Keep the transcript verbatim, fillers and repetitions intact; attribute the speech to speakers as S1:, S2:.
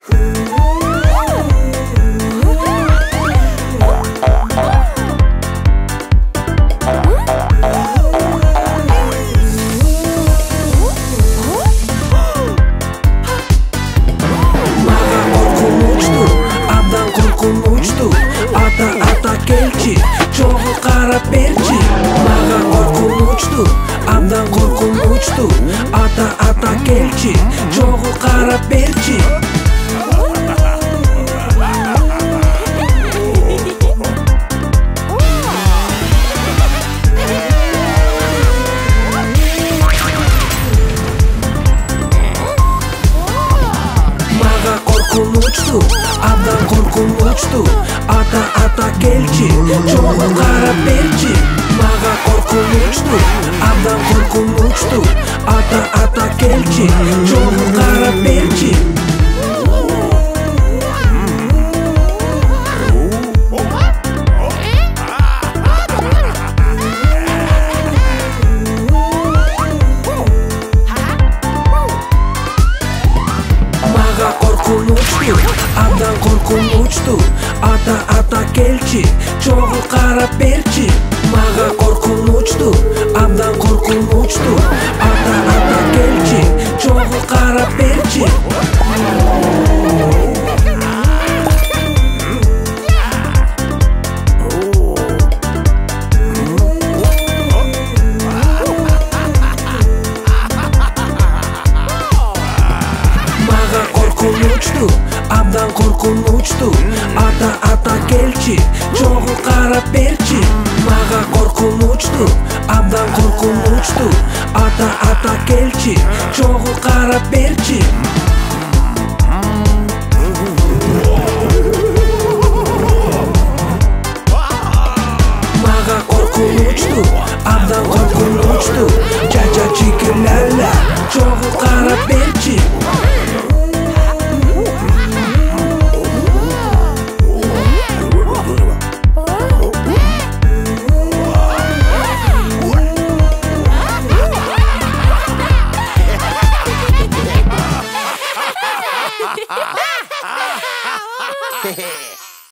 S1: Чогуу карап берчи, мага коркунучту, абдан коркунучту. Ата ата келчи, чогуу карап берчи. Мага коркунучту, абдан коркунучту. Ата ата келчи, чогуу карап берчи. Мага коркунучту, абдан коркунучту. Ата ата келчи, чогуу карап берчи. Мага коркунучту, абдан коркунучту. Ата ата келчи, чогуу карап берчи. Мага коркунучту, абдан коркунучту. Ата ата келчи, чогуу карап берчи. Мага коркунучту, абдан коркунучту. Ата ата келчи, чогуу карап берчи. Мага коркунучту, абдан коркунучту. Ата ата келчи, чогуу карап берчи. Мага коркунучту, абдан коркунучту.